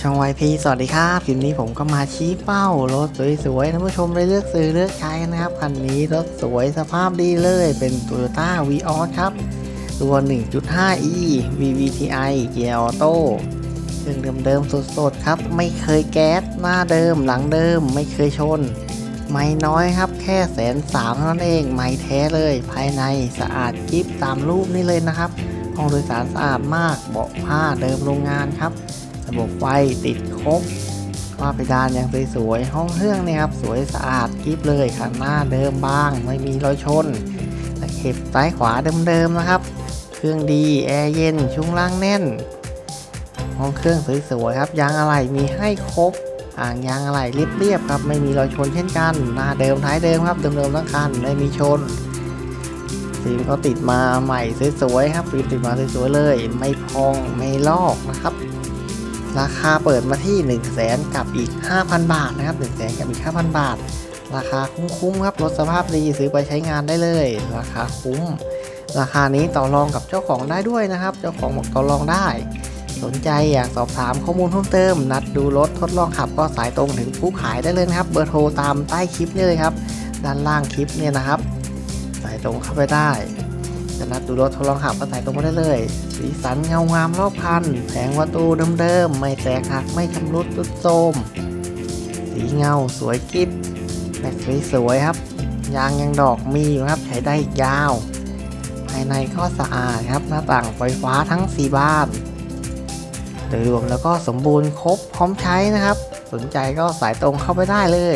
ช่อง YP สวัสดีครับคลิปนี้ผมก็มาชี้เป้ารถสวยๆท่านผู้ชมได้เลือกซื้อเลือกใช้นะครับคันนี้รถสวยสภาพดีเลยเป็น Toyota Vios ครับตัว 1.5e VVTi เกียร์ออโต้เครื่องเดิมๆสดๆครับไม่เคยแก๊สหน้าเดิมหลังเดิมไม่เคยชนไม่น้อยครับแค่130,000เท่านั้นเองไม่แท้เลยภายในสะอาดกิ๊บตามรูปนี้เลยนะครับห้องโดยสารสะอาดมากเบาะผ้าเดิมโรงงานครับระบบไฟติดครบว่าเพดานยังสวยๆห้องเครื่องเนี่ยครับสวยสะอาดกิ๊บเลยข้างหน้าเดิมบ้างไม่มีรอยชนตะเข็บซ้ายขวาเดิมๆนะครับเครื่องดีแอร์เย็นช่วงล่างแน่นห้องเครื่องสวยๆครับยางอะไหล่มีให้ครบอ่างยางอะไหล่เรียบๆครับไม่มีรอยชนเช่นกันหน้าเดิมท้ายเดิมครับเดิมๆทั้งคันไม่มีชนฟิล์มก็ติดมาใหม่สวยๆครับฟิล์มติดมาสวยๆเลยไม่พองไม่ลอกนะครับราคาเปิดมาที่ 100,000 กับอีก 5,000 บาทนะครับ 100,000 กับอีก 5,000 บาทราคาคุ้มๆครับรถสภาพดีซื้อไปใช้งานได้เลยราคาคุ้มราคานี้ต่อรองกับเจ้าของได้ด้วยนะครับเจ้าของบอกต่อรองได้สนใจอยากสอบถามข้อมูลเพิ่มเติมนัดดูรถทดลองขับก็สายตรงถึงผู้ขายได้เลยนะครับเบอร์โทรตามใต้คลิปนี่เลยครับด้านล่างคลิปเนี่ยนะครับสายตรงเข้าไปได้จะนัดดูรถทดลองขับก็สายตรงไปได้เลยสีสันเงางามรอบคันแผงประตูเดิมๆไม่แตกหักไม่ชำรุดทรุดโทรมสีเงาสวยกิ๊บแม็กสวยๆครับยางยังดอกมีอยู่ครับใช้ได้ยาวภายในก็สะอาดครับหน้าต่างไฟฟ้าทั้ง4บานโดยรวมแล้วก็สมบูรณ์ครบพร้อมใช้นะครับสนใจก็สายตรงเข้าไปได้เลย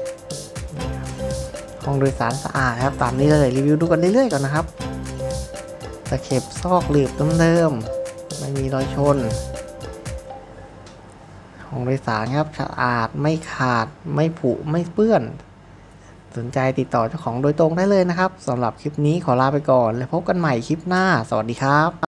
ห้องโดยสารสะอาดครับตามนี้เลยรีวิวดูกันเรื่อยๆก่อนนะครับตะเข็บซอกหลืบเดิมๆไม่มีรอยชนห้องโดยสารครับสะอาดไม่ขาดไม่ผุไม่เปื้อนสนใจติดต่อเจ้าของโดยตรงได้เลยนะครับสำหรับคลิปนี้ขอลาไปก่อนแล้วพบกันใหม่คลิปหน้าสวัสดีครับ